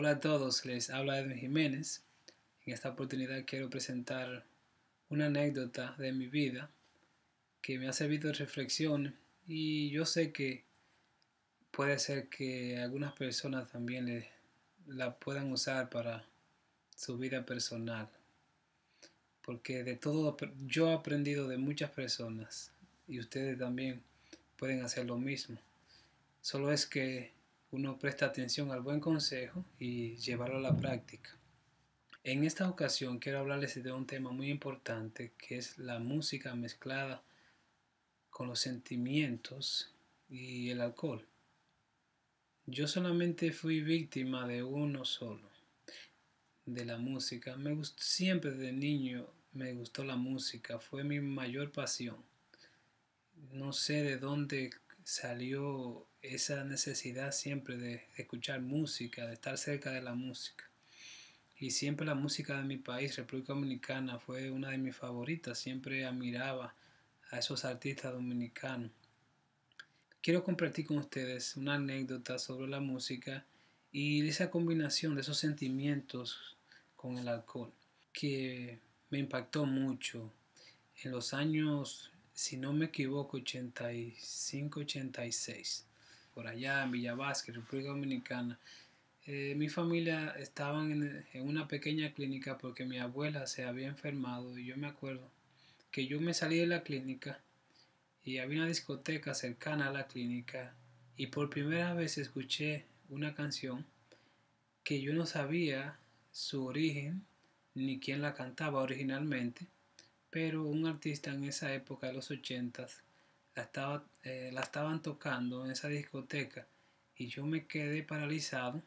Hola a todos, les habla Edwin Jiménez. En esta oportunidad quiero presentar una anécdota de mi vida que me ha servido de reflexión y yo sé que puede ser que algunas personas también la puedan usar para su vida personal, porque de todo yo he aprendido de muchas personas y ustedes también pueden hacer lo mismo. Solo es que uno presta atención al buen consejo y llevarlo a la práctica. En esta ocasión quiero hablarles de un tema muy importante que es la música mezclada con los sentimientos y el alcohol. Yo solamente fui víctima de uno solo, de la música. Siempre de niño me gustó la música, fue mi mayor pasión. No sé de dónde salió esa necesidad siempre de escuchar música, de estar cerca de la música. Y siempre la música de mi país, República Dominicana, fue una de mis favoritas. Siempre admiraba a esos artistas dominicanos. Quiero compartir con ustedes una anécdota sobre la música y esa combinación de esos sentimientos con el alcohol, que me impactó mucho en los años, si no me equivoco, 85, 86, por allá en Villa Vázquez, República Dominicana. Mi familia estaba en una pequeña clínica porque mi abuela se había enfermado y yo me acuerdo que yo me salí de la clínica y había una discoteca cercana a la clínica y por primera vez escuché una canción que yo no sabía su origen ni quién la cantaba originalmente, pero un artista en esa época de los ochentas la estaban tocando en esa discoteca y yo me quedé paralizado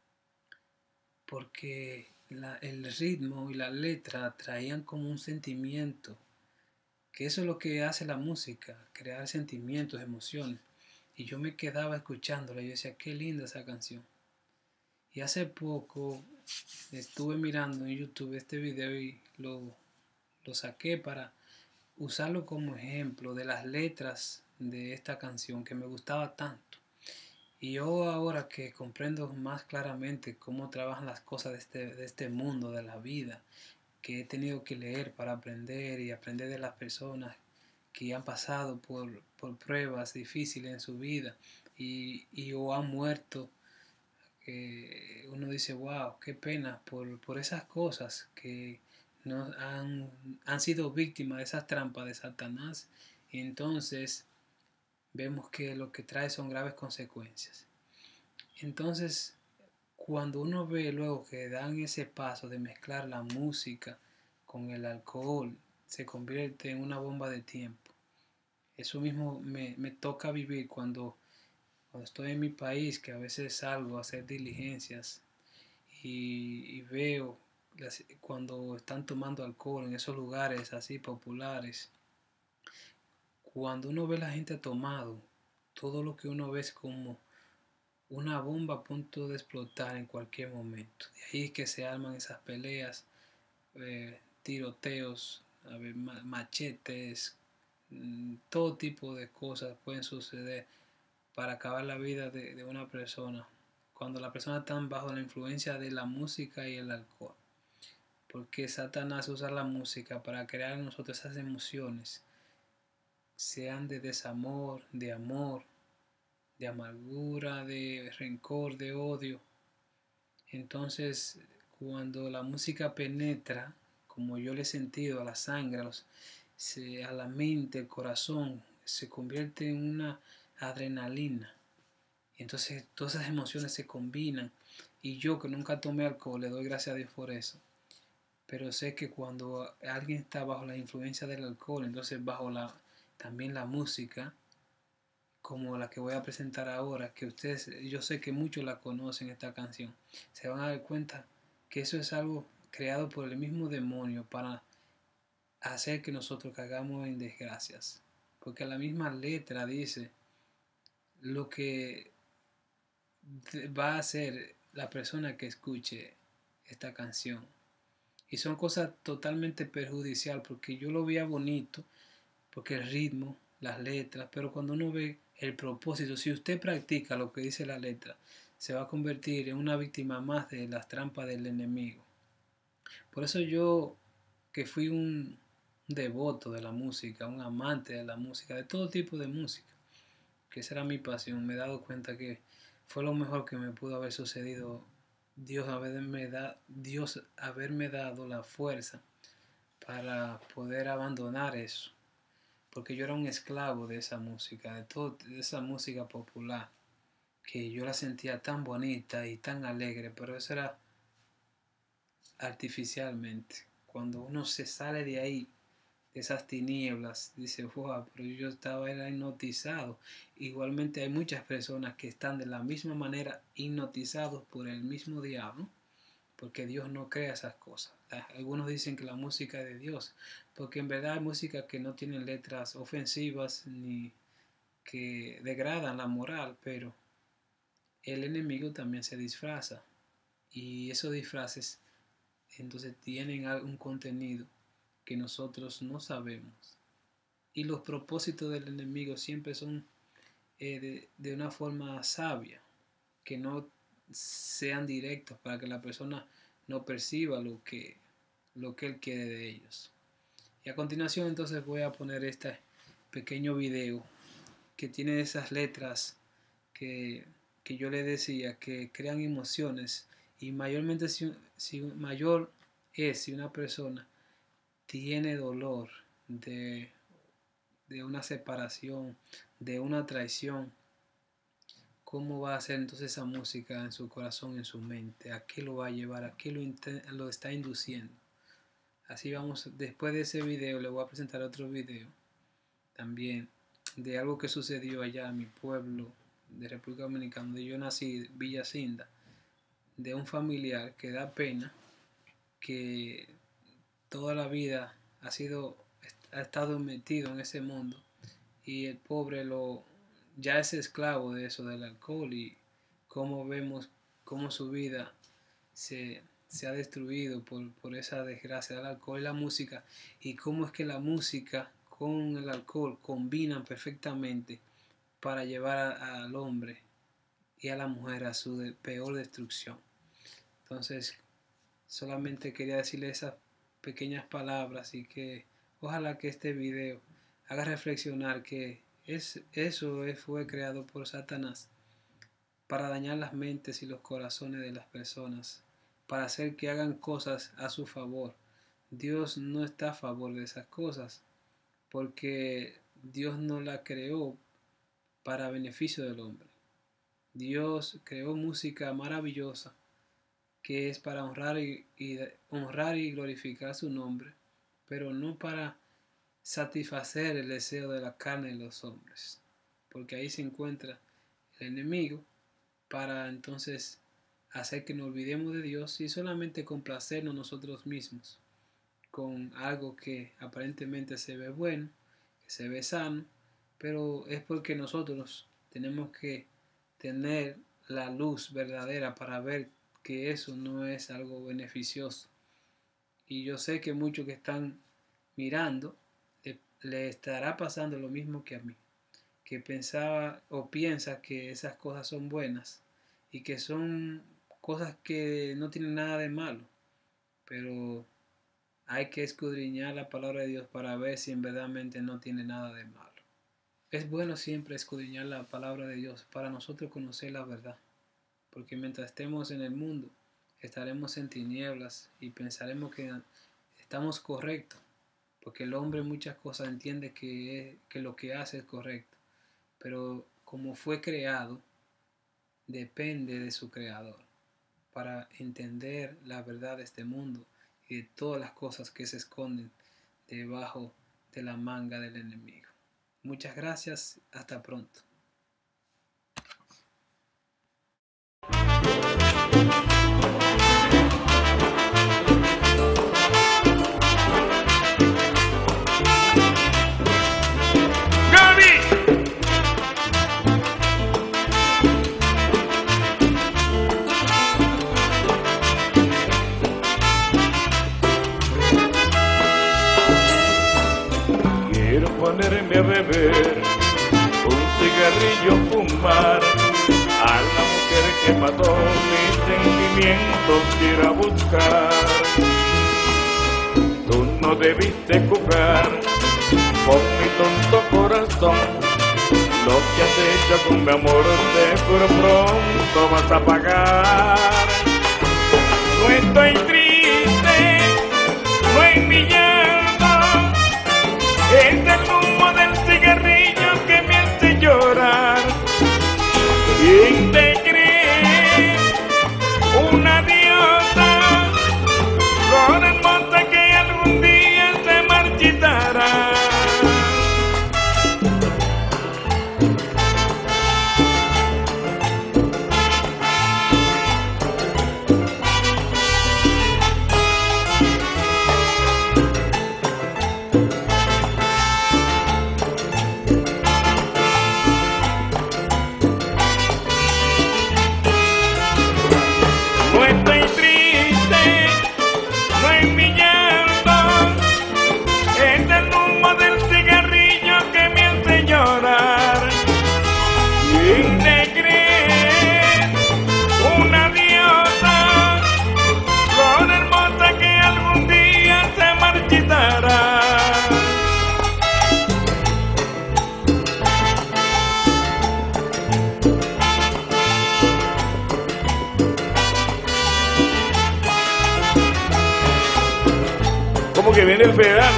porque el ritmo y la letra traían como un sentimiento, que eso es lo que hace la música, crear sentimientos, emociones. Y yo me quedaba escuchándola y yo decía, qué linda esa canción. Y hace poco estuve mirando en YouTube este video y lo saqué para usarlo como ejemplo de las letras de esta canción que me gustaba tanto. Y yo ahora que comprendo más claramente cómo trabajan las cosas de este mundo, de la vida, que he tenido que leer para aprender y aprender de las personas que han pasado por pruebas difíciles en su vida y o han muerto, uno dice, wow, qué pena por esas cosas que no han sido víctimas de esas trampas de Satanás. Y entonces vemos que lo que trae son graves consecuencias. Entonces, cuando uno ve luego que dan ese paso de mezclar la música con el alcohol, se convierte en una bomba de tiempo. Eso mismo me toca vivir cuando estoy en mi país, que a veces salgo a hacer diligencias y veo cuando están tomando alcohol en esos lugares así populares. Cuando uno ve a la gente tomado, todo lo que uno ve es como una bomba a punto de explotar en cualquier momento. De ahí es que se arman esas peleas, tiroteos, machetes, todo tipo de cosas pueden suceder para acabar la vida de una persona cuando la persona está bajo la influencia de la música y el alcohol. Porque Satanás usa la música para crear en nosotros esas emociones, sean de desamor, de amor, de amargura, de rencor, de odio. Entonces, cuando la música penetra, como yo le he sentido a la sangre, a la mente, el corazón, se convierte en una adrenalina. Y entonces todas esas emociones se combinan. Y yo que nunca tomé alcohol, le doy gracias a Dios por eso. Pero sé que cuando alguien está bajo la influencia del alcohol, entonces también la música, como la que voy a presentar ahora, que ustedes, yo sé que muchos la conocen esta canción, se van a dar cuenta que eso es algo creado por el mismo demonio para hacer que nosotros caigamos en desgracias. Porque la misma letra dice lo que va a hacer la persona que escuche esta canción. Y son cosas totalmente perjudicial porque yo lo veía bonito, porque el ritmo, las letras, pero cuando uno ve el propósito, si usted practica lo que dice la letra, se va a convertir en una víctima más de las trampas del enemigo. Por eso yo, que fui un devoto de la música, un amante de la música, de todo tipo de música, que esa era mi pasión, me he dado cuenta que fue lo mejor que me pudo haber sucedido. Dios haberme dado la fuerza para poder abandonar eso, porque yo era un esclavo de esa música, de esa música popular, que yo la sentía tan bonita y tan alegre, pero eso era artificialmente. Cuando uno se sale de ahí, de esas tinieblas, dice, wow, pero yo era hipnotizado. Igualmente hay muchas personas que están de la misma manera hipnotizados por el mismo diablo, porque Dios no crea esas cosas. Algunos dicen que la música es de Dios, porque en verdad hay música que no tiene letras ofensivas ni que degradan la moral, pero el enemigo también se disfraza, y esos disfraces entonces tienen algún contenido que nosotros no sabemos. Y los propósitos del enemigo siempre son de una forma sabia, que no sean directos, para que la persona no perciba lo que él quiere de ellos. Y a continuación entonces voy a poner este pequeño video que tiene esas letras que yo le decía que crean emociones, y mayormente si una persona tiene dolor de una separación, de una traición, ¿cómo va a hacer entonces esa música en su corazón, en su mente? ¿A qué lo va a llevar? ¿A qué lo está induciendo? Así vamos, después de ese video le voy a presentar otro video también de algo que sucedió allá en mi pueblo de República Dominicana, donde yo nací, Villa Cinda, de un familiar que da pena, que toda la vida ha estado metido en ese mundo, y el pobre ya es esclavo de eso, del alcohol, y cómo vemos cómo su vida se ha destruido por esa desgracia del alcohol y la música, y cómo es que la música con el alcohol combinan perfectamente para llevar al hombre y a la mujer a su peor destrucción. Entonces, solamente quería decirle esas pequeñas palabras, y que ojalá que este video haga reflexionar que fue creado por Satanás para dañar las mentes y los corazones de las personas, para hacer que hagan cosas a su favor. Dios no está a favor de esas cosas, porque Dios no la creó para beneficio del hombre. Dios creó música maravillosa que es para honrar y glorificar su nombre, pero no para satisfacer el deseo de la carne de los hombres, porque ahí se encuentra el enemigo, para entonces hacer que nos olvidemos de Dios y solamente complacernos nosotros mismos con algo que aparentemente se ve bueno, que se ve sano, pero es porque nosotros tenemos que tener la luz verdadera para ver que eso no es algo beneficioso. Y yo sé que muchos que están mirando le estará pasando lo mismo que a mí, que pensaba o piensa que esas cosas son buenas y que son cosas que no tienen nada de malo, pero hay que escudriñar la palabra de Dios para ver si en verdaderamente no tiene nada de malo. Es bueno siempre escudriñar la palabra de Dios para nosotros conocer la verdad, porque mientras estemos en el mundo estaremos en tinieblas y pensaremos que estamos correctos, porque el hombre en muchas cosas entiende que lo que hace es correcto, pero como fue creado, depende de su creador para entender la verdad de este mundo y de todas las cosas que se esconden debajo de la manga del enemigo. Muchas gracias, hasta pronto. Ponerme a beber, un cigarrillo fumar, a la mujer que sentimientos ir a buscar. Tú no debiste jugar con mi tonto corazón. Lo que has hecho con mi amor seguro pronto vas a pagar. No estoy triste, no es mi llanto, es el humo del cigarrillo que me hace llorar. ¿Quién te cree? Una diosa, flor hermosa que algún día se marchitará. ¿Cómo que viene el federal?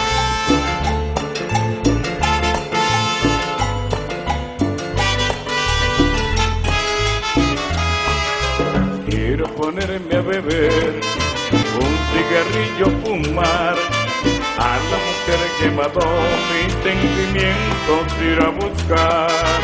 Quiero ponerme a beber, un cigarrillo fumar, a la mujer que mató mis sentimientos ir a buscar.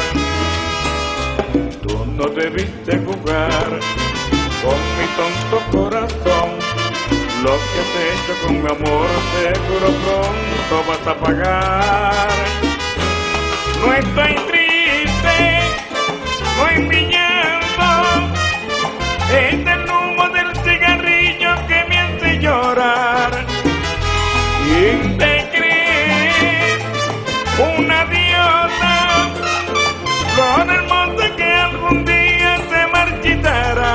Tú no debiste jugar con mi tonto corazón. Lo que has hecho con mi amor seguro pronto vas a pagar. No estoy triste, no es mi llanto, es el humo del cigarrillo que me hace llorar. ¿Quién te cree? Una diosa, flor hermosa que algún día se marchitará.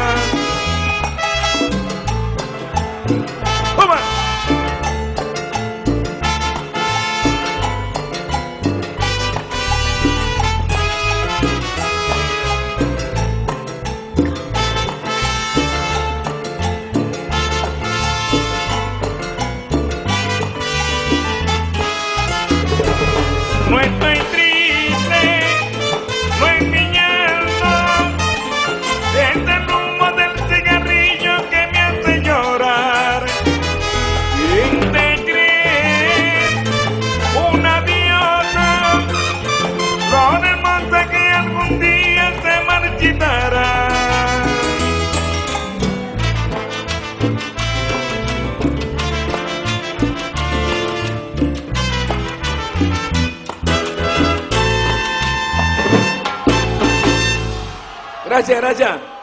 No estoy triste, no es mi llanto, es el humo del cigarrillo que me hace llorar. ¿Quién te cree? Una diosa, flor hermosa que algún día se marchitará. Gracias, gracias.